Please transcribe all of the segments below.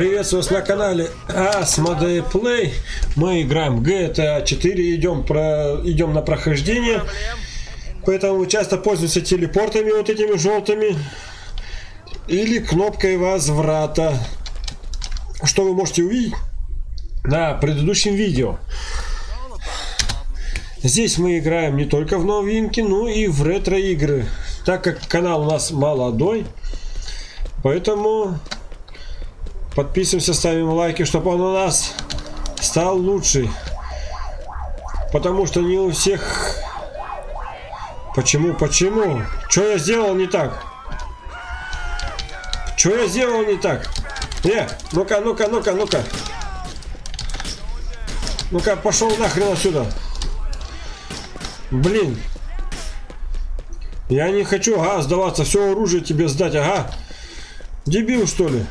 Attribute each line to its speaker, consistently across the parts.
Speaker 1: Приветствую вас на канале Asmodee Play. Мы играем GTA 4, идем на прохождение. Поэтому мы часто пользуемся телепортами вот этими желтыми. Или кнопкой возврата. Что вы можете увидеть на предыдущем видео. Здесь мы играем не только в новинки, но и в ретро-игры. Так как канал у нас молодой, поэтому подписываемся, ставим лайки, чтобы он у нас стал лучше. Потому что не у всех... Почему? Что я сделал не так? Что я сделал не так? Ну-ка. Ну-ка, пошел нахрен отсюда. Блин. Я не хочу, сдаваться. Все оружие тебе сдать, Дебил, что ли?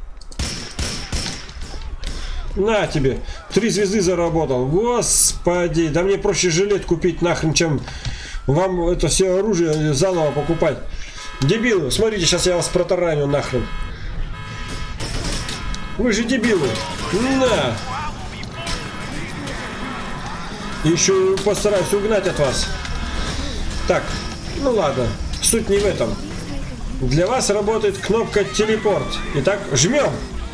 Speaker 1: На тебе. 3 звезды заработал. Господи. Да мне проще жилет купить нахрен, чем вам это все оружие заново покупать. Дебилы. Смотрите, сейчас я вас протараню нахрен. Вы же дебилы. На. Еще постараюсь угнать от вас. Так. Ну ладно, суть не в этом. Для вас работает кнопка телепорт. Итак, жмем.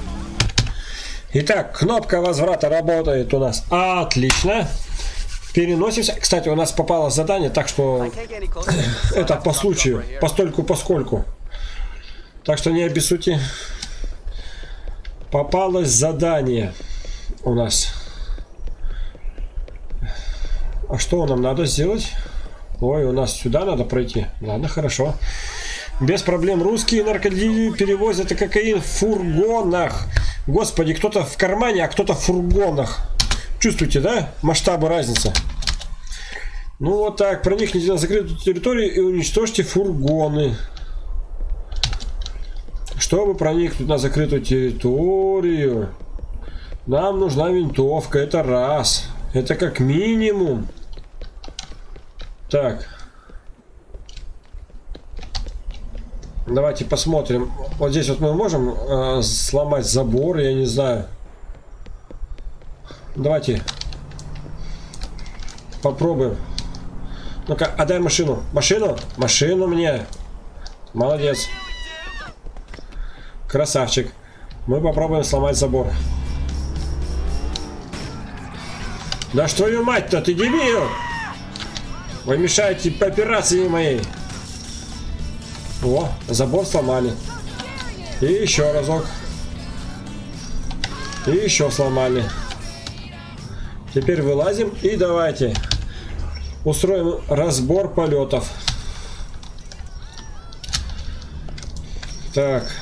Speaker 1: Итак, кнопка возврата работает у нас. Отлично. Переносимся. Кстати, у нас попало задание, так что это по случаю, постольку-поскольку. Так что не обессудьте. Попалось задание у нас. А что нам надо сделать? Ой, у нас сюда надо пройти. Ладно, хорошо. Без проблем. Русские наркодилеры перевозят кокаин в фургонах. Господи, кто-то в кармане, а кто-то в фургонах. Чувствуете, да? Масштабы разницы. Ну вот так. Проникните на закрытую территорию и уничтожьте фургоны. Чтобы проникнуть на закрытую территорию, нам нужна винтовка. Это раз. Это как минимум. Так. Давайте посмотрим. Вот здесь вот мы можем сломать забор, я не знаю. Давайте попробуем. Ну-ка, отдай машину. Машину мне. Молодец. Красавчик. Мы попробуем сломать забор. Да что ее мать-то, ты дебил! Вы мешаете по операции моей. О, забор сломали. И еще разок. И еще сломали. Теперь вылазим и давайте устроим разбор полетов. Так.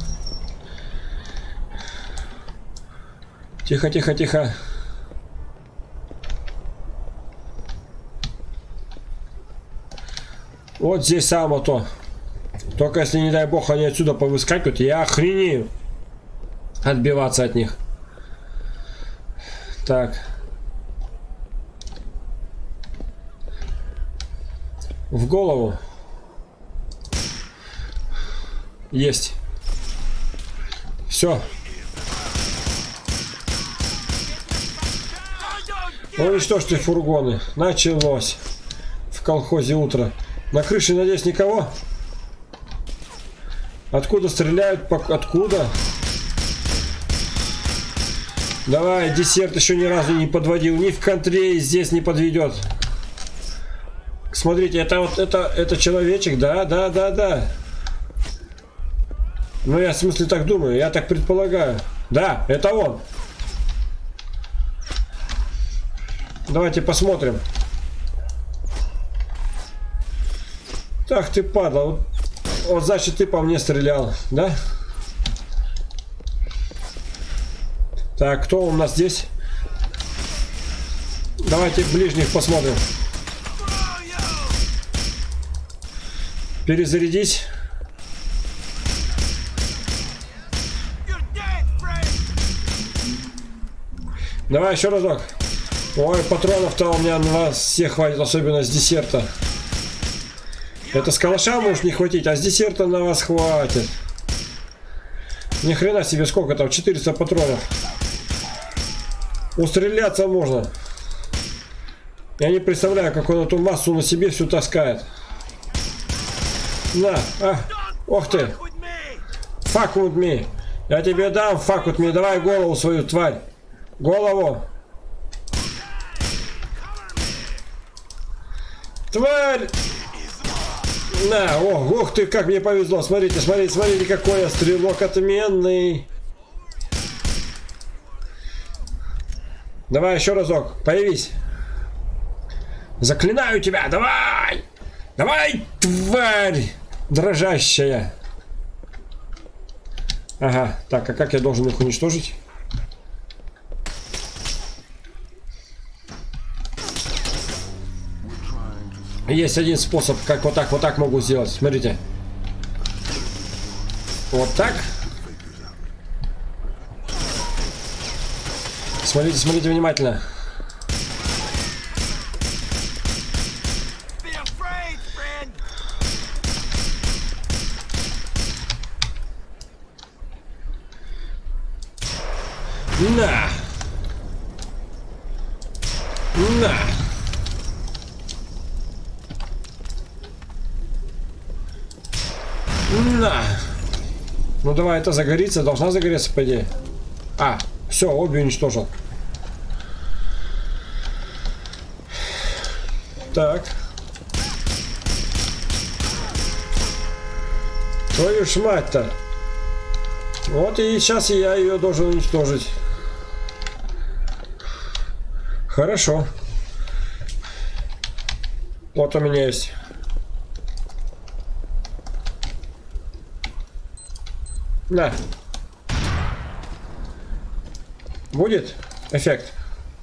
Speaker 1: Тихо. Вот здесь само то. Только если, не дай бог, они отсюда повыскакивают, я охренею отбиваться от них. Так. В голову. Есть. Все. Уничтожьте фургоны. Началось. В колхозе утро. На крыше, надеюсь, никого? Откуда стреляют? Откуда? Давай, десерт еще ни разу не подводил. Ни в контре здесь не подведет. Смотрите, это человечек, да. Ну, я в смысле так думаю, я так предполагаю. Да, это он. Давайте посмотрим. Так ты падал. Вот значит ты по мне стрелял, да? Так, кто у нас здесь? Давайте ближних посмотрим. Перезарядись. Давай еще разок. Ой, патронов-то у меня на вас всех хватит, особенно с десерта. Это с калаша может не хватить, а с десерта на вас хватит. Ни хрена себе, сколько там? 400 патронов. Устреляться можно. Я не представляю, как он эту массу на себе всю таскает. На, ох ты. Fuck with me. Я тебе дам fuck with me. Давай голову свою, тварь. Голову. Тварь. На, ох ты, как мне повезло. Смотрите, смотрите, смотрите, какой я стрелок отменный. Давай еще разок, появись. Заклинаю тебя, давай! Давай, тварь! Дрожащая. Ага, так, а как я должен их уничтожить? Есть один способ, как вот так могу сделать. Смотрите. Вот так. Смотрите, смотрите внимательно. На! На! На! Ну давай, это загорится, должна загореться, по идее. А, все, обе уничтожил. Так. Твою ж мать-то. Вот и сейчас я ее должен уничтожить. Хорошо. Вот у меня есть. На. Будет эффект?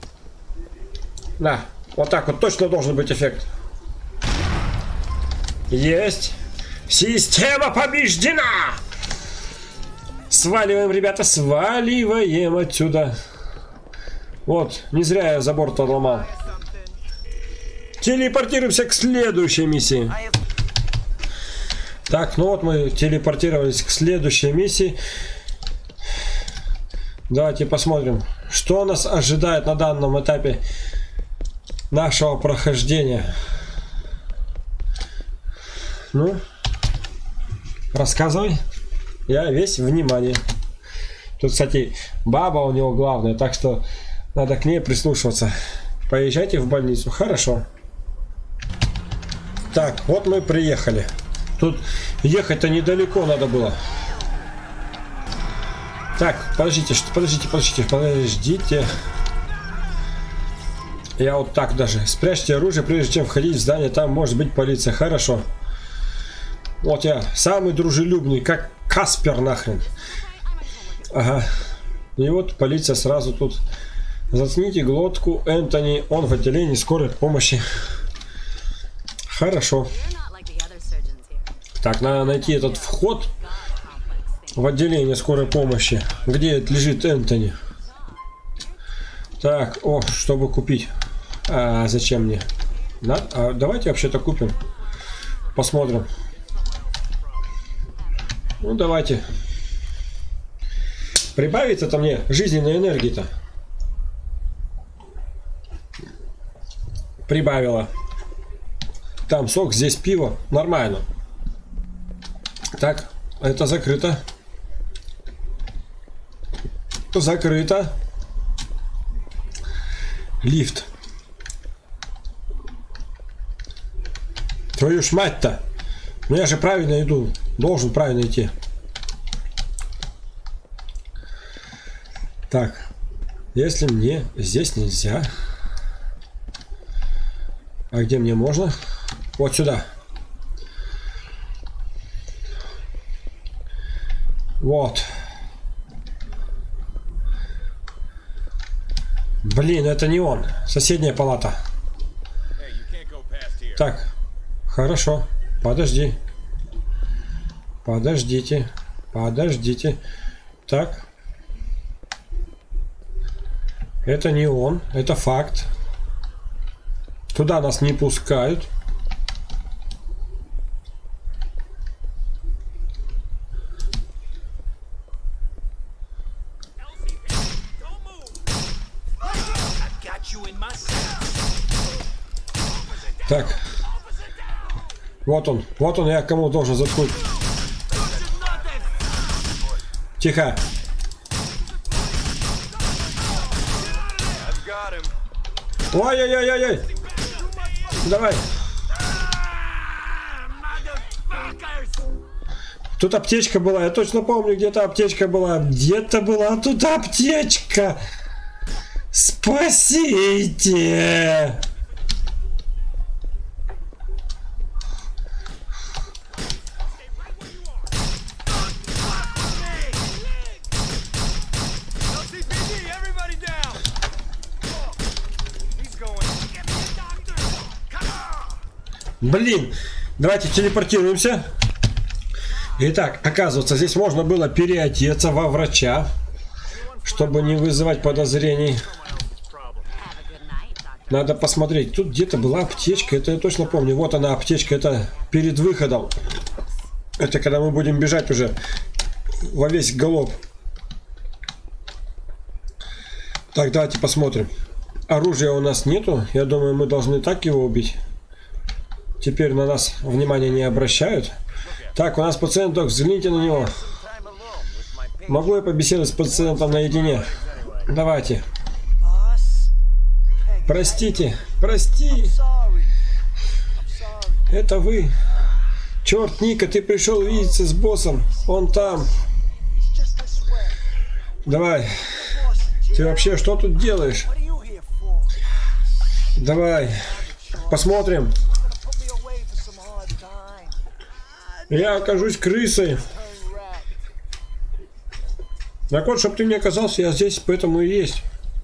Speaker 1: На. Вот так вот точно должен быть эффект. Есть. Система побеждена! Сваливаем, ребята, сваливаем отсюда. Вот, не зря я забор-то отломал. Телепортируемся к следующей миссии. Так, ну вот мы телепортировались к следующей миссии. Давайте посмотрим, что нас ожидает на данном этапе нашего прохождения. Ну, рассказывай. Я весь внимание. Тут, кстати, баба у него главная, так что надо к ней прислушиваться. Поезжайте в больницу. Хорошо. Так, вот мы приехали. Тут ехать-то недалеко надо было. Так, подождите. Я вот так даже. Спрячьте оружие, прежде чем входить в здание. Там может быть полиция. Хорошо. Вот я самый дружелюбный, как Каспер нахрен. Ага. И вот полиция сразу тут. Заткните глотку, Энтони. Он в отделении скорой помощи. Хорошо. Так, надо найти этот вход в отделение скорой помощи. Где лежит Энтони? Так, о, чтобы купить. А зачем мне? Давайте вообще-то купим. Посмотрим. Ну, давайте. Прибавить это мне жизненной энергии-то. Прибавила. Там сок, здесь пиво. Нормально. Так, это закрыто. Закрыто. Лифт. Твою ж мать-то. Ну я же правильно иду. Должен правильно идти. Так. Если мне здесь нельзя. А где мне можно? Вот сюда. Вот. Блин, это не он. Соседняя палата. Так. Хорошо. Подожди. Подождите. Подождите. Так. Это не он. Это факт. Туда нас не пускают. Так. Вот он, я кому должен заткнуть. Тихо. Ой-ой-ой-ой-ой. Давай. Тут аптечка была, я точно помню, где-то аптечка была. Где-то была тут аптечка. Спасите! Блин, давайте телепортируемся. Итак, оказывается, здесь можно было переодеться во врача, чтобы не вызывать подозрений. Надо посмотреть. Тут где-то была аптечка, это я точно помню. Вот она, аптечка, это перед выходом. Это когда мы будем бежать уже во весь галоп. Так, давайте посмотрим. Оружия у нас нету. Я думаю, мы должны так его убить. Теперь на нас внимания не обращают. Так, у нас пациент, док, взгляните на него. Могу я побеседовать с пациентом наедине? Давайте. Простите, прости. Это вы. Черт, Ника, ты пришел видеться с боссом. Он там. Давай. Ты вообще что тут делаешь? Давай. Посмотрим. Я окажусь крысой. Так вот, чтобы ты не оказался, я здесь, поэтому и есть.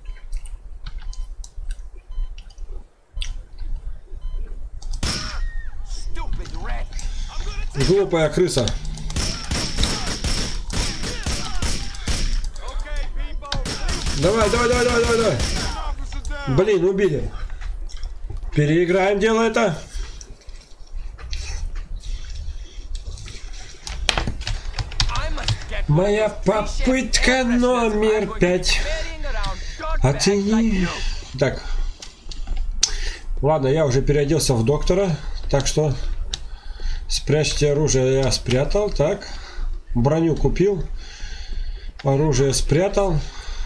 Speaker 1: Глупая крыса. Давай, давай, давай, давай, давай, давай. Блин, убили. Переиграем дело это. Моя попытка номер 5. А ты не... Так. Ладно, я уже переоделся в доктора. Так что... Спрячьте оружие, я спрятал. Так. Броню купил. Оружие спрятал.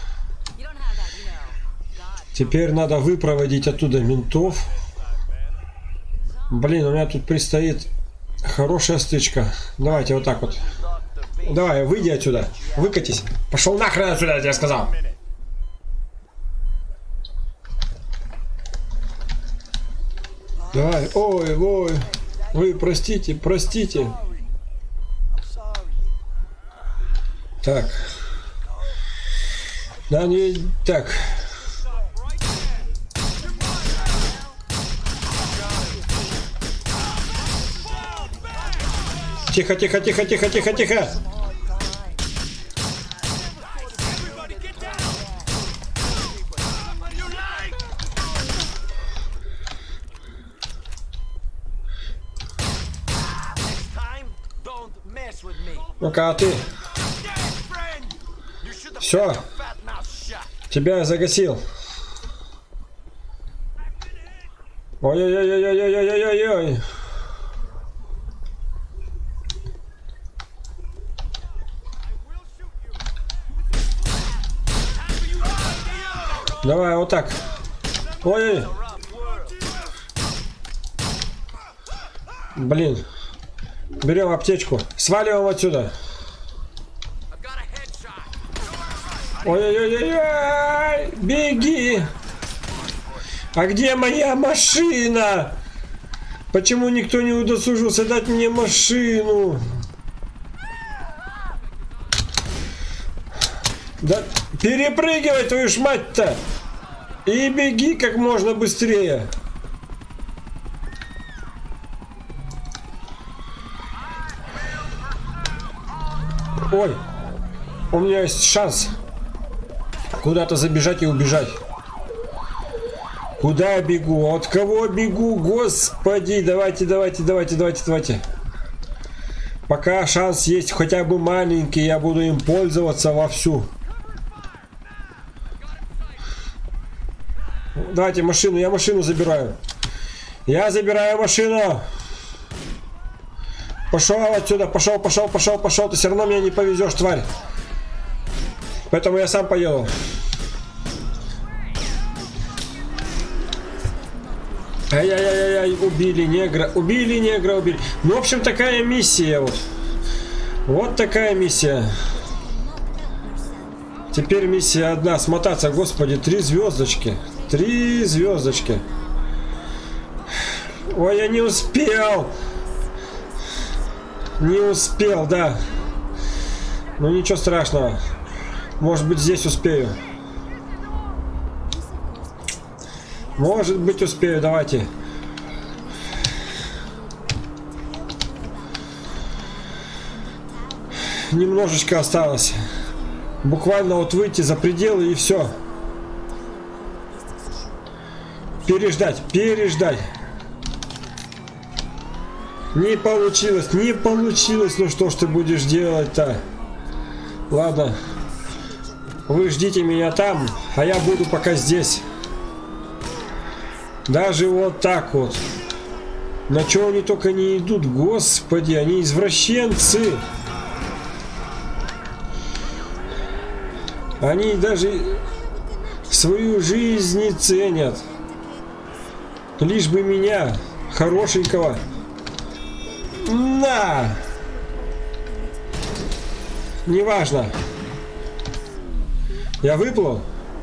Speaker 1: Теперь надо выпроводить оттуда ментов. Блин, у меня тут предстоит хорошая стычка. Давайте вот так вот. Давай, выйди отсюда. Выкатись. Пошел нахрен отсюда, я тебе сказал. Давай. Ой, ой. Вы простите, простите. Так. Да, не... Так. Тихо, тихо, тихо, тихо, тихо, тихо. Ну-ка, а ты? Все. Тебя я загасил. Ой-ой-ой-ой-ой-ой-ой-ой-ой. Давай, вот так. Ой. Блин. Берем аптечку. Сваливаем отсюда. Ой-ой-ой-ой. Беги. А где моя машина? Почему никто не удосужился дать мне машину? Да перепрыгивай, твою ж мать-то! И беги как можно быстрее. Ой, у меня есть шанс куда-то забежать и убежать. Куда я бегу? От кого бегу? Господи, давайте, давайте, давайте, давайте, давайте. Пока шанс есть хотя бы маленький, я буду им пользоваться вовсю. Давайте машину. Я машину забираю. Я забираю машину. Пошел отсюда. Пошел. Ты все равно меня не повезешь, тварь. Поэтому я сам поеду. Ай-яй-яй-яй, убили негра. Ну, в общем, такая миссия вот. Вот такая миссия. Теперь миссия одна. Смотаться, господи, 3 звездочки. 3 звездочки. Ой, я не успел. Не успел, да. Ну, ничего страшного. Может быть, здесь успею. Может быть, успею. Давайте. Немножечко осталось. Буквально вот выйти за пределы и все. Переждать. Не получилось. Ну что ж ты будешь делать-то? Ладно. Вы ждите меня там, а я буду пока здесь. Даже вот так вот. На что они только не идут, господи, они извращенцы. Они даже свою жизнь не ценят. Лишь бы меня, хорошенького. На! Неважно. Я выплыл.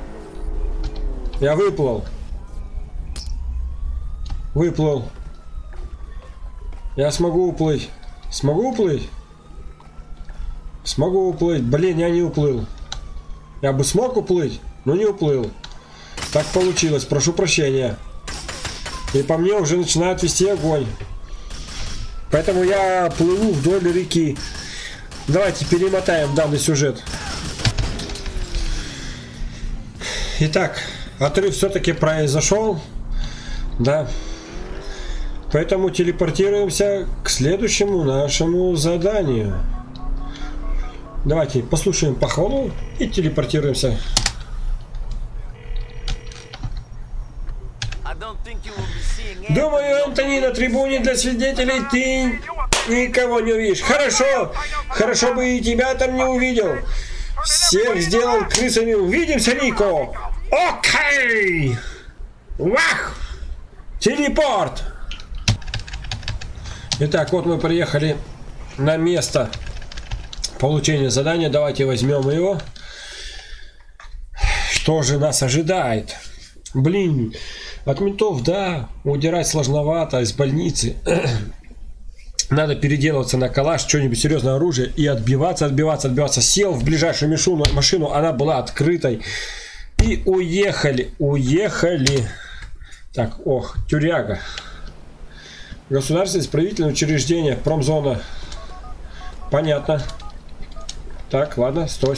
Speaker 1: Я смогу уплыть. Смогу уплыть. Блин, я не уплыл. Я бы смог уплыть, но не уплыл. Так получилось. Прошу прощения. И по мне уже начинает вести огонь. Поэтому я плыву вдоль реки. Давайте перемотаем данный сюжет. Итак, отрыв все-таки произошел. Да. Поэтому телепортируемся к следующему нашему заданию. Давайте послушаем похвалу и телепортируемся. Думаю, Антони, на трибуне для свидетелей ты никого не увидишь. Хорошо бы и тебя там не увидел. Всех сделал крысами. Увидимся, Нико. Окей. Вах! Телепорт! Итак, вот мы приехали на место получения задания. Давайте возьмем его. Что же нас ожидает? Блин, от ментов, да, удирать сложновато из больницы. Надо переделываться на калаш, что-нибудь серьезное оружие и отбиваться. Сел в ближайшую машину, она была открытой. И уехали. Так, тюряга. Государственное исправительное учреждение, промзона. Понятно. Так, ладно, стой.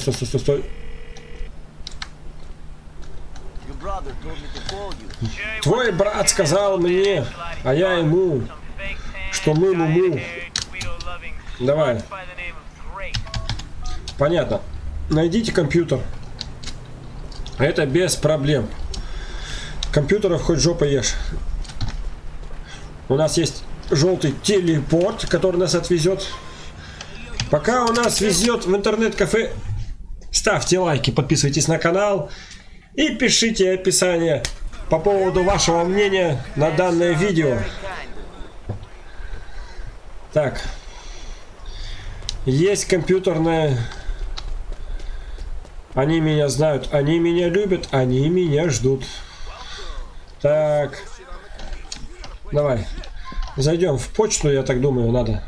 Speaker 1: Твой брат сказал мне, а я ему, что мы муму. Давай. Понятно. Найдите компьютер. Это без проблем. Компьютеров хоть жопа ешь. У нас есть желтый телепорт, который нас отвезет. Пока у нас везет в интернет-кафе, ставьте лайки, подписывайтесь на канал и пишите описание по поводу вашего мнения на данное видео. Так. Есть компьютерная. Они меня знают, они меня любят, они меня ждут. Так. Давай. Зайдем в почту, я так думаю, надо.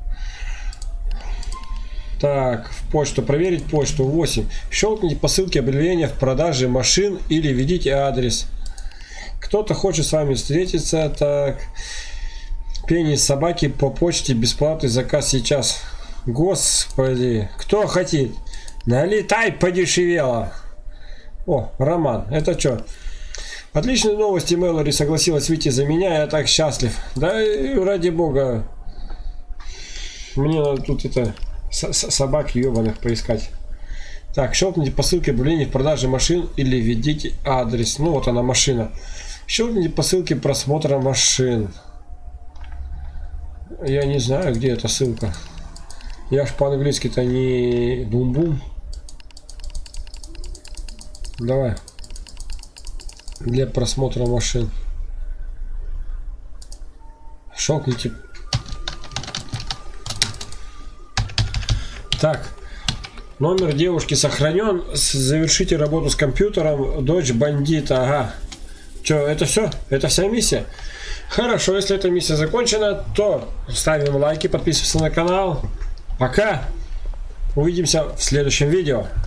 Speaker 1: Так, в почту. Проверить почту. 8. Щелкните по ссылке объявления в продаже машин или введите адрес. Кто-то хочет с вами встретиться. Так. Пенис собаки по почте. Бесплатный заказ сейчас. Господи. Кто хотит? Налетай, подешевело. О, Роман. Это что? Отличные новости, Мэлори согласилась выйти за меня. Я так счастлив. Да ради бога. Мне надо тут это... собак ебаных поискать. Так, щелкните по ссылке объявления в продаже машин или введите адрес. Ну вот она, машина. Щелкните по ссылке просмотра машин. Я не знаю, где эта ссылка. Я ж по-английски-то не бум-бум. Давай. Для просмотра машин. Щелкните. Так. Номер девушки сохранен. Завершите работу с компьютером. Дочь бандита. Ага. Че, это все? Это вся миссия? Хорошо, если эта миссия закончена, то ставим лайки, подписываемся на канал. Пока. Увидимся в следующем видео.